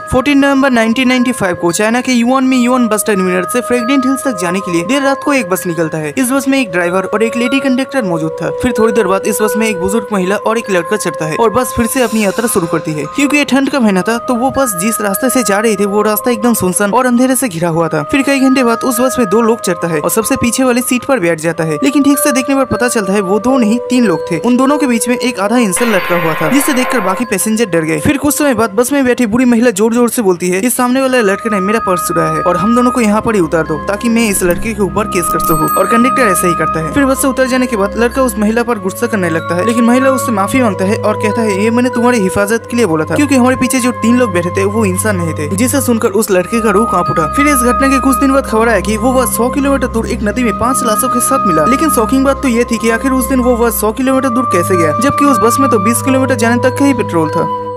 14 नवंबर 1995 को चाइना के युआन में युआन बस टर्मिनल से फ्रेग्रेंट हिल्स तक जाने के लिए देर रात को एक बस निकलता है। इस बस में एक ड्राइवर और एक लेडी कंडक्टर मौजूद था। फिर थोड़ी देर बाद इस बस में एक बुजुर्ग महिला और एक लड़का चढ़ता है और बस फिर से अपनी यात्रा शुरू करती है। क्योंकि ये ठंड का महीना था तो वो बस जिस रास्ते से जा रही थी वो रास्ता एकदम सुनसान और अंधेरे से घिरा हुआ था। फिर कई घंटे बाद उस बस में 2 लोग चढ़ता है और सबसे पीछे वाली सीट पर बैठ जाता है। लेकिन ठीक से देखने पर पता चलता है वो 2 नहीं 3 लोग थे। उन दोनों के बीच में एक आधा इंसान लटका हुआ था, जिसे देखकर बाकी पैसेंजर डर गए। फिर कुछ समय बाद बस में बैठी बूढ़ी महिला जोर जोर से बोलती है, इस सामने वाले लड़के ने मेरा पर्स चुराया है और हम दोनों को यहाँ पर ही उतार दो ताकि मैं इस लड़के के ऊपर केस कर सकूं। और कंडक्टर ऐसा ही करता है। फिर बस से उतर जाने के बाद लड़का उस महिला पर गुस्सा करने लगता है, लेकिन महिला उससे माफी मांगता है और कहता है ये मैंने तुम्हारी हिफाजत के लिए बोला था, क्योंकि हमारे पीछे जो 3 लोग बैठे थे वो इंसान नहीं थे। जिसे सुनकर उस लड़के का रूह कांप उठा। फिर इस घटना के कुछ दिन बाद खबर आया कि वो बस 100 किलोमीटर दूर एक नदी में 5 लाशों के साथ मिला। लेकिन शॉकिंग बात तो ये थी कि आखिर उस दिन वो बस 100 किलोमीटर दूर कैसे गया, जबकि उस बस में तो 20 किलोमीटर जाने तक का ही पेट्रोल था।